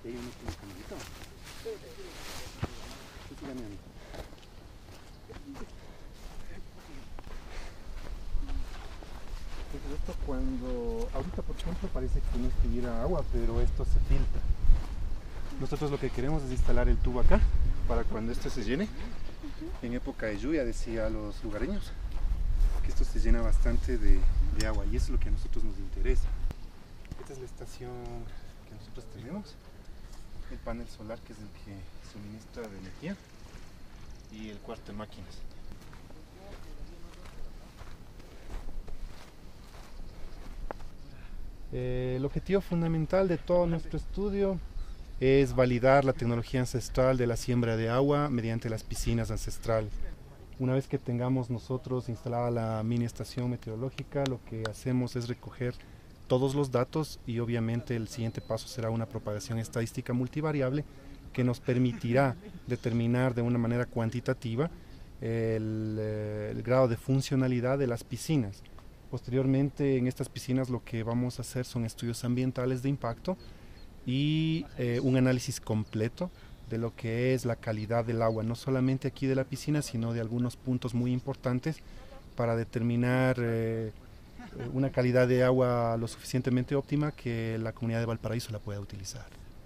hay uno con el caminito. Sígame a mí. Entonces esto cuando, ahorita por ejemplo parece que no estuviera agua, pero esto se filtra. Nosotros lo que queremos es instalar el tubo acá, para cuando esto se llene. En época de lluvia, decía a los lugareños, que esto se llena bastante de agua, y eso es lo que a nosotros nos interesa. Esta es la estación que nosotros tenemos, el panel solar que es el que suministra de energía, y el cuarto de máquinas. El objetivo fundamental de todo nuestro estudio es validar la tecnología ancestral de la siembra de agua mediante las piscinas ancestrales. Una vez que tengamos nosotros instalada la mini estación meteorológica, lo que hacemos es recoger todos los datos y obviamente el siguiente paso será una propagación estadística multivariable que nos permitirá determinar de una manera cuantitativa el grado de funcionalidad de las piscinas. Posteriormente, en estas piscinas lo que vamos a hacer son estudios ambientales de impacto y un análisis completo de lo que es la calidad del agua, no solamente aquí de la piscina, sino de algunos puntos muy importantes para determinar una calidad de agua lo suficientemente óptima que la comunidad de Valparaíso la pueda utilizar.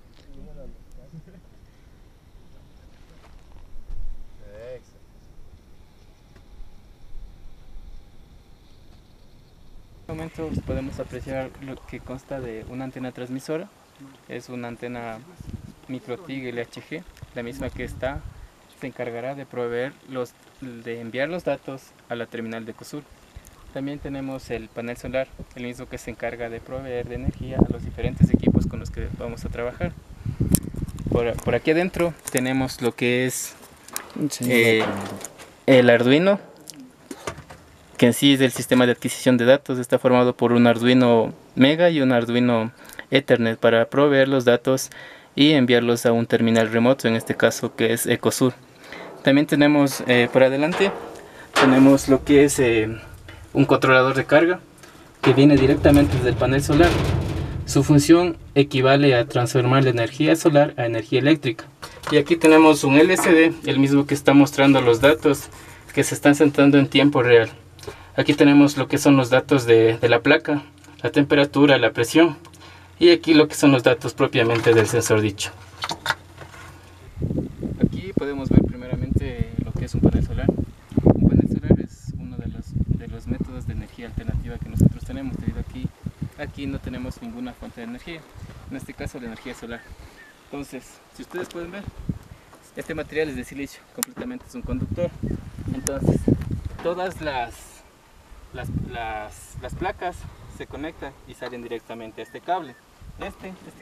En este momento podemos apreciar lo que consta de una antena transmisora. Es una antena micro-TIG LHG, la misma que se encargará de enviar los datos a la terminal de Ecosur. También tenemos el panel solar, el mismo que se encarga de proveer de energía a los diferentes equipos con los que vamos a trabajar. Por aquí adentro tenemos lo que es el Arduino, que en sí es el sistema de adquisición de datos. Está formado por un Arduino Mega y un Arduino Ethernet para proveer los datos y enviarlos a un terminal remoto, en este caso que es Ecosur. También tenemos por adelante tenemos lo que es un controlador de carga que viene directamente desde el panel solar. Su función equivale a transformar la energía solar a energía eléctrica. Y aquí tenemos un LCD, el mismo que está mostrando los datos que se están centrando en tiempo real. Aquí tenemos lo que son los datos de la placa, la temperatura, la presión, y aquí lo que son los datos propiamente del sensor dicho. Aquí podemos ver primeramente lo que es un panel solar. Un panel solar es uno de los métodos de energía alternativa que nosotros tenemos, debido a que aquí no tenemos ninguna fuente de energía, en este caso la energía solar. Entonces, si ustedes pueden ver, este material es de silicio, completamente es un conductor. Entonces, todas las placas se conectan y salen directamente a este cable. Este